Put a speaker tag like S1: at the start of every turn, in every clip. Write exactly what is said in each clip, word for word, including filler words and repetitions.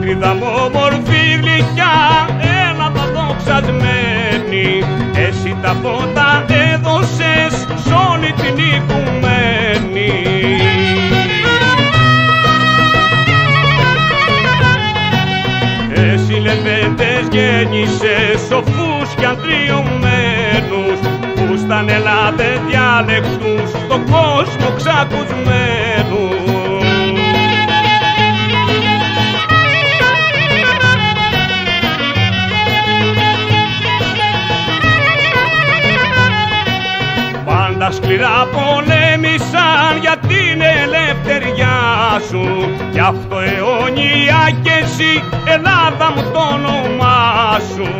S1: Πατρίδα μου όμορφη γλυκιά, Ελλάδα δοξασμένη, εσύ τα φώτα έδωσες σ' όλη την οικουμένη. Εσύ λεβέντες γέννησες σοφούς κι αντριωμένους, που σταν Ελλάδες διάλεκτους στον κόσμο ξακουσμένους. Πάντα σκληρά πολέμησαν για την ελευθεριά σου, γι' αυτό αιώνια κι εσύ Ελλάδα μου το όνομά σου.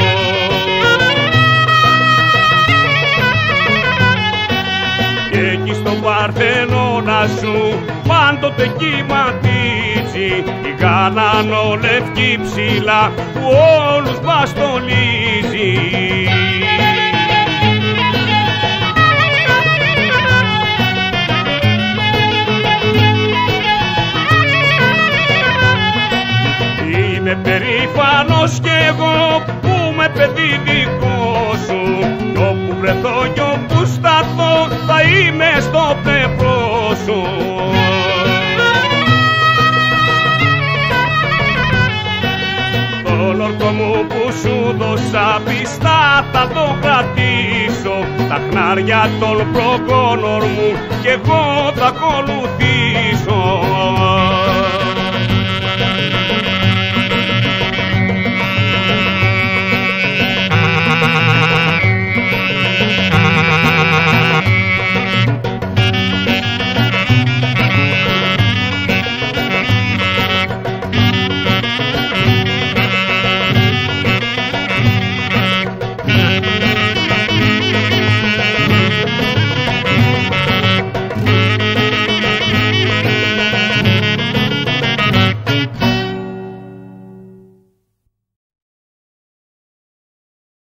S1: Και εκεί στον Παρθενώνα σου πάντοτε κυματίζει η γαλανολευκή ψήλα που όλους μας στολίζει. Είμαι περήφανος κι εγώ που είμαι παιδί δικό σου, κι όπου βρεθώ κι όπου σταθώ θα είμαι στο πλευρό σου. Τον όρκο μου που σου δώσα πιστά θα το κρατήσω, τα χνάρια των προγόνων μου κι εγώ θα ακολουθήσω.